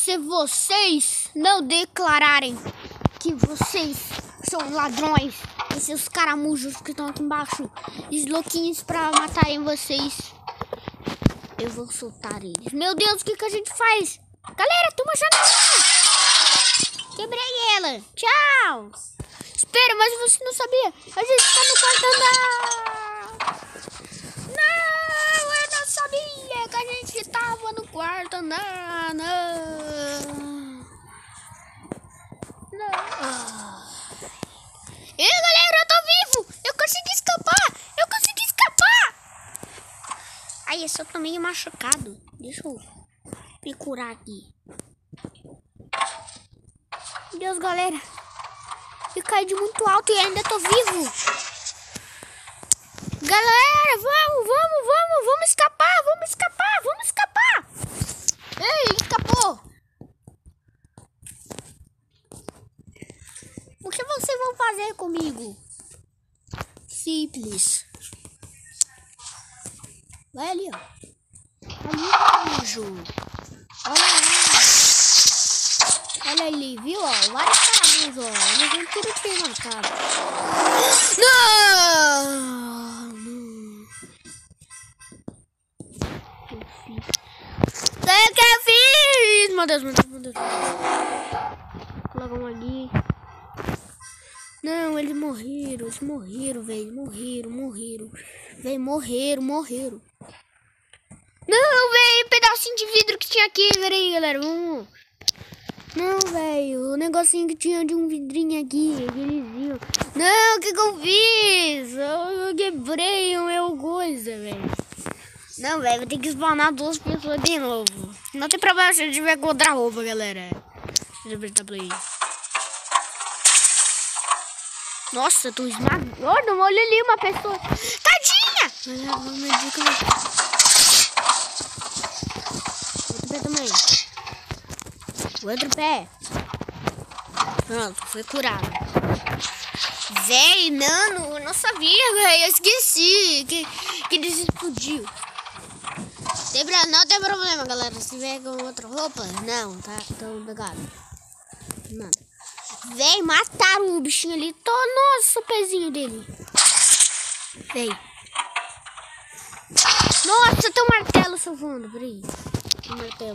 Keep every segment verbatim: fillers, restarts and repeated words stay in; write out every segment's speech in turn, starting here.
Se vocês não declararem que vocês são ladrões, esses caramujos que estão aqui embaixo, os louquinhos pra matarem vocês, eu vou soltar eles. Meu Deus, o que, que a gente faz? Galera, tem uma janela! Quebrei ela. Tchau! Espera, mas você não sabia. A gente tá no quarto andar. Não, eu não sabia que a gente tava no quarto andar. Não. Não. Ei, galera, eu tô vivo. Eu consegui escapar. Eu consegui escapar. Ai, eu só tô meio machucado. Deixa eu me curar aqui. Meu Deus, galera. Eu caí de muito alto e ainda tô vivo. Galera, vamos, vamos, vamos, vamos escapar, vamos escapar, vamos escapar. Ei, ele escapou. O que vocês vão fazer comigo? Simples. Vai ali, ó. Ali, anjo. Olha lá. Olha ali, viu? Ó, vários caras, ó. Eles vão tudo te matar. Não! O que eu fiz? Meu Deus, meu Deus, meu Deus. Logo um ali. Não, eles morreram, eles morreram, velho. Morreram, morreram. Velho, morreram, morreram. Não, velho, pedacinho de vidro que tinha aqui. Pera aí, galera. Vamos. Não, velho, o negocinho que tinha de um vidrinho aqui, aquelezinho. Não, o que que eu fiz? Eu quebrei o meu coisa, velho. Não, velho, vou ter que spawnar duas pessoas de novo. Não tem problema se eu tiver com outra roupa, galera. Deixa eu apertar play. Nossa, eu tô esmagando. Oh, olha ali uma pessoa. Tadinha! Outro pé também. O outro pé. Pronto, foi curado. Véi, mano, eu não sabia, velho. Eu esqueci que, que ele explodiu. Tem pra, não tem problema, galera. Se tiver com outra roupa, não, tá? Então, pegado. Nada. Véi, mataram o bichinho ali. Tô, nossa, o pezinho dele. Véi. Nossa, tem um martelo salvando. Peraí. Tem um martelo.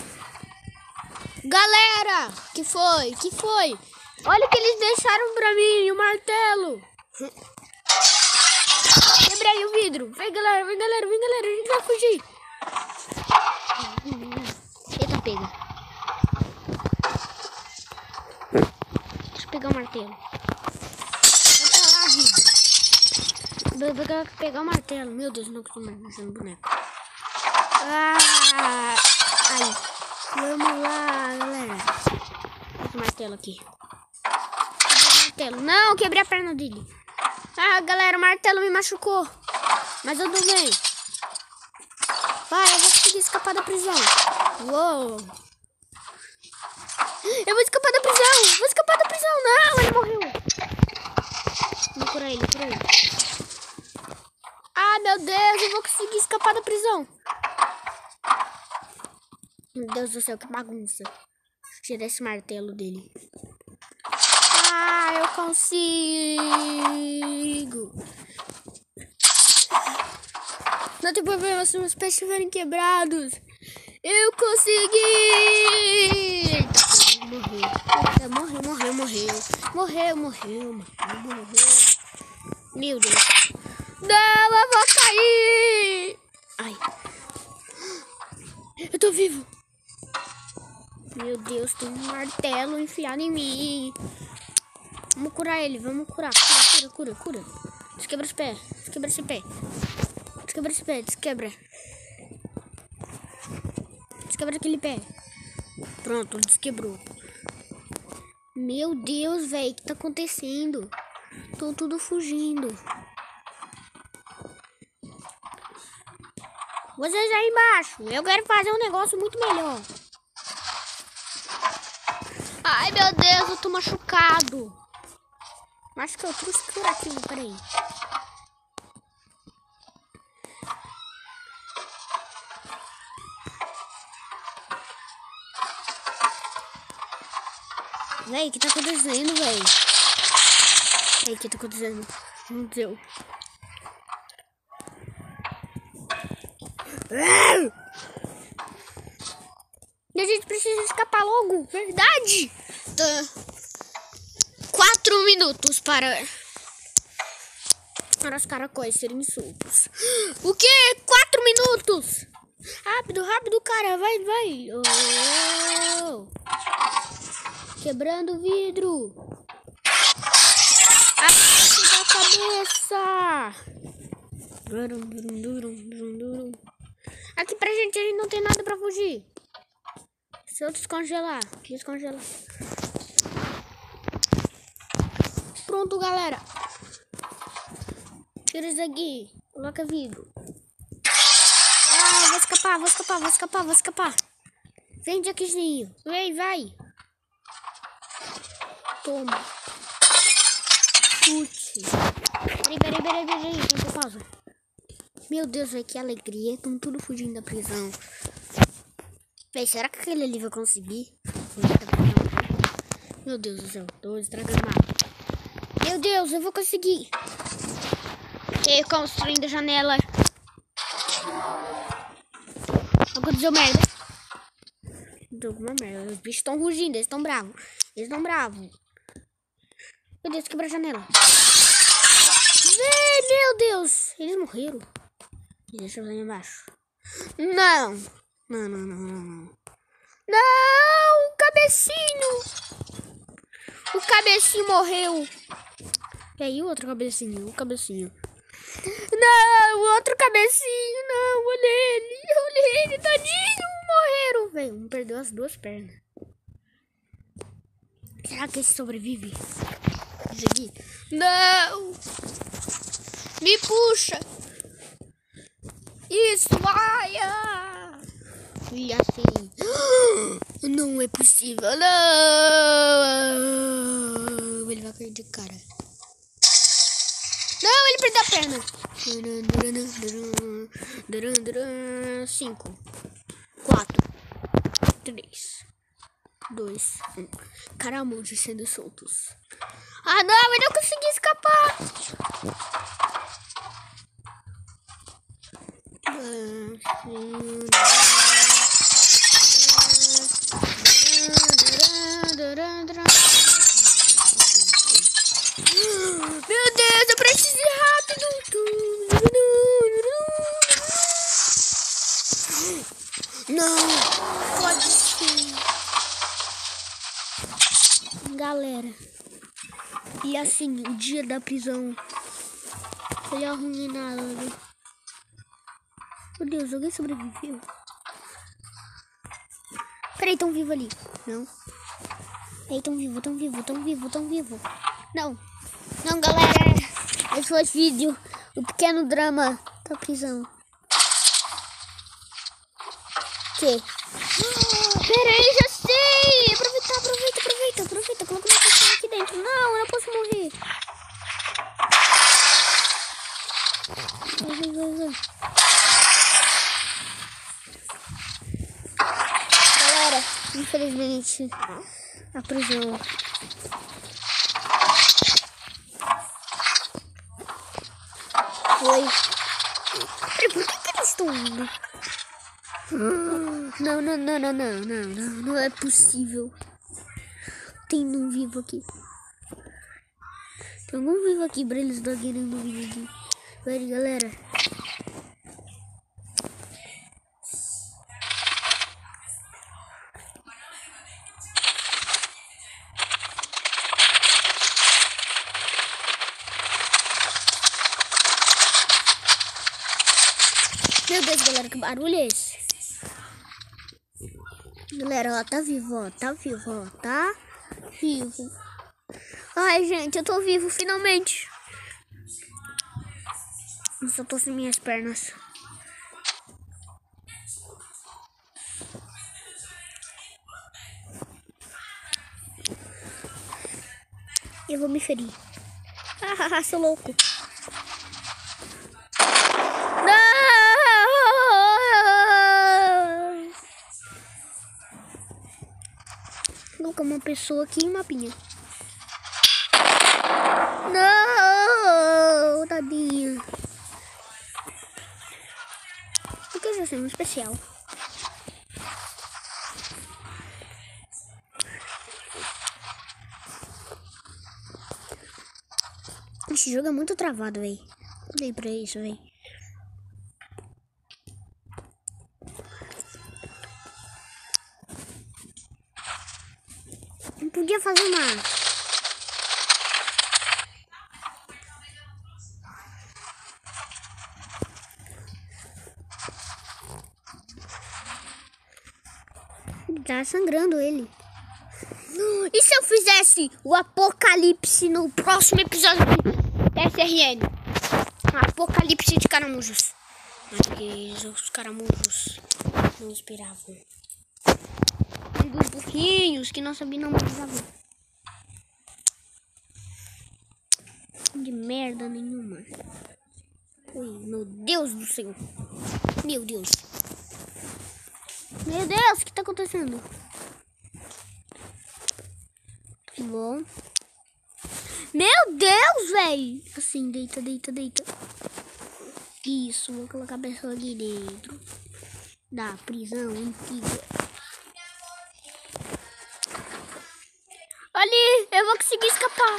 Galera, que foi? Que foi? Olha o que eles deixaram pra mim, o martelo. Quebrei o vidro. Vem, galera, vem, galera, vem, galera. A gente vai fugir. Eita, pega. Deixa eu pegar o martelo. Vai pra lá, vidro. Vou pegar, pegar o martelo. Meu Deus, não consigo mais mexer no boneco. Ah, ai. Vamos lá, galera. Esse martelo aqui. Martelo. Não, quebrei a perna dele. Ah, galera, o martelo me machucou. Mas eu tô bem. Vai, eu vou conseguir escapar da prisão. Uou. Eu vou escapar da prisão. Vou escapar da prisão. Não, ele morreu. Vou curar ele, curar ele. Ah, meu Deus, eu vou conseguir escapar da prisão. Meu Deus do céu, que bagunça. Tirar esse martelo dele. Ah, eu consigo. Não tem problema se meus pés estiverem quebrados. Eu consegui. Morreu. Morreu, morreu, morreu. Morreu, morreu, morreu, morreu. Meu Deus. Não, eu vou cair. Ai. Eu tô vivo. Meu Deus, tem um martelo enfiado em mim. Vamos curar ele, vamos curar. Cura, cura, cura, cura. Desquebra os pés, desquebra esse pé. Desquebra esse pé, desquebra. Desquebra aquele pé. Pronto, desquebrou. Meu Deus, velho, o que tá acontecendo? Tô tudo fugindo. Vocês aí embaixo, eu quero fazer um negócio muito melhor. Ai, meu Deus, eu tô machucado. Acho que eu trouxe curativo, peraí. Véi, o que tá acontecendo, véi? Ei, o que tá acontecendo? Meu Deus. E a gente precisa escapar logo, verdade? Tá. Quatro minutos para... Para os caracóis serem soltos. O quê? Quatro minutos? Rápido, rápido, cara. Vai, vai. Oh. Quebrando o vidro. Abaixa da cabeça. Aqui pra gente, a gente não tem nada pra fugir. Se eu descongelar, descongelar. Pronto, galera. Tira isso aqui. Coloca vidro. Ah, vou escapar, vou escapar, vou escapar, vou escapar. Vem, Jackzinho. Vem, vai. Toma. Chute. Peraí, peraí, peraí, peraí. Então, pausa. Meu Deus, véio, que alegria. Estão tudo fugindo da prisão. Véi, será que aquele ali vai conseguir? Meu Deus do céu. Tô estragando o mapa. Meu Deus, eu vou conseguir. Eu construindo a janela. Aconteceu merda. Deu alguma merda. Os bichos estão rugindo, eles estão bravos. Eles estão bravos. Meu Deus, quebra a janela. Vê, meu Deus. Eles morreram. Deixa eu lá embaixo. Não. Não, não, não, não. Não, cabecinho. O cabecinho morreu. E aí o outro cabecinho, o cabecinho. Não, o outro cabecinho, não, olha ele, olha ele, tadinho, morreram, velho, um perdeu as duas pernas. Será que esse sobrevive? Esse aqui? Não! Me puxa! Isso, vai! E assim, não é possível, não! Ele vai cair de cara. Não, ele perdeu a perna. Cinco, quatro, três, dois, um. Caramujos sendo soltos. Ah, não, eu não consegui escapar. Meu Deus, eu preciso ir rápido. Não, pode ser. Galera, e assim, o dia da prisão foi arruinado. Meu Deus, alguém sobreviveu? Peraí, tão vivo ali. Não. Ei, tão vivo, tão vivo, tão vivo, tão vivo. Não. Não, galera. Esse foi o vídeo. O pequeno drama da prisão. Que? Peraí, já sei. Aproveita, aproveita, aproveita, aproveita. Coloca uma pessoa aqui dentro. Não, eu não posso morrer. Vai, vai, vai, vai. Galera, infelizmente, a prisão. Foi. Peraí, por que, que eles estão indo? Não, não, não, não, não, não, não, não é possível. Tem um vivo aqui. Tem algum vivo aqui pra eles não querendo vídeo aqui. Peraí, galera. Meu Deus, galera, que barulho é esse? Galera, ó, tá vivo, ó, tá vivo, ó, tá vivo. Ai, gente, eu tô vivo, finalmente. Eu só tô sem minhas pernas. Eu vou me ferir. Ah, sou louco. Colocar uma pessoa aqui em mapinha. Não, tadinha. Porque eu já sei um especial. Esse jogo é muito travado, velho. Olhei pra isso, velho. Não podia fazer uma... Tá sangrando ele. E se eu fizesse o apocalipse no próximo episódio de S R N? Apocalipse de caramujos. Mas os caramujos não esperavam. E dos burrinhos que não sabiam não precisavam. De merda nenhuma. Ui, meu Deus do céu. Meu Deus. Meu Deus, o que tá acontecendo? Tá bom. Meu Deus, velho. Assim, deita, deita, deita. Isso, vou colocar a pessoa aqui dentro da prisão antiga. Ali, eu vou conseguir escapar.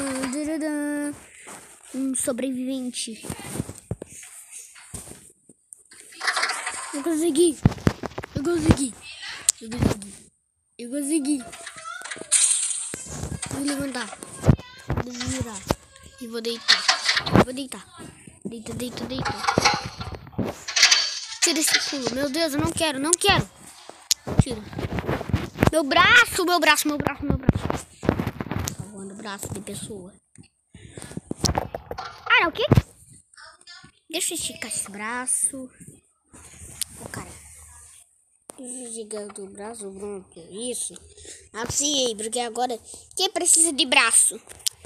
Um sobrevivente. Eu consegui. Eu consegui. Eu consegui. Eu consegui. Vou levantar. Vou virar. E vou deitar. Eu vou deitar. Deita, deita, deita. Tira esse pulo. Meu Deus, eu não quero, não quero. Tira. Meu braço, meu braço, meu braço, meu braço. Salvando o braço de pessoa. Ah, não, o quê? Deixa eu esticar esse braço. Ô, cara. Gigante o braço, Bruno, que é isso? Assim, porque agora quem precisa de braço?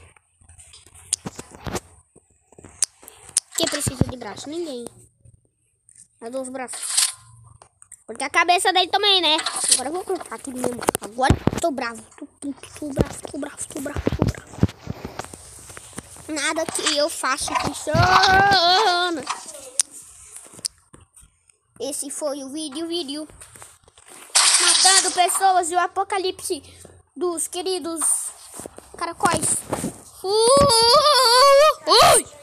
Quem precisa de braço? Ninguém. Cadê os braços? Porque a cabeça dele também, né? Agora eu vou cortar aqui mesmo. Agora tô bravo. Tô puto, tô bravo, tô bravo, tô bravo, tô bravo. Nada que eu faço funciona. Esse foi o vídeo, vídeo. Matando pessoas e o apocalipse dos queridos caracóis. Uh, uh, uh, uh.